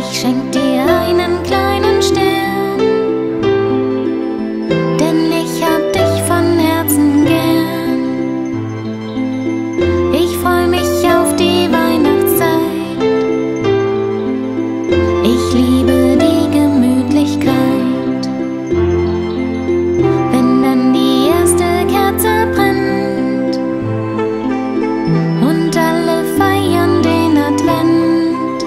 Ich schenk dir einen kleinen Stern, denn ich hab dich von Herzen gern. Ich freu mich auf die Weihnachtszeit, ich liebe die Gemütlichkeit. Wenn dann die erste Kerze brennt und alle feiern den Advent.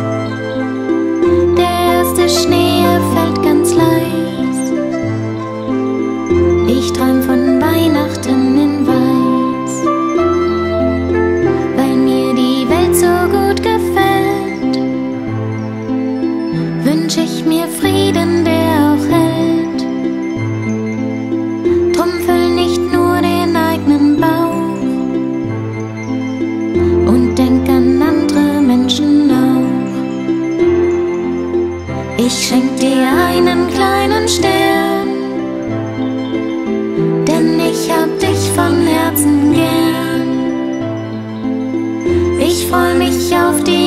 Der erste Schnee, er fällt ganz leis. Ich träum von Weihnachten in Weiß. Weil mir die Welt so gut gefällt, wünsch ich mir Frieden, der auch hält. Drum füll nicht nur den eigenen Bauch und denk an andere Menschen auch. Ich schenk dir einen kleinen Stern, denn ich hab dich von Herzen gern. Ich freu mich auf die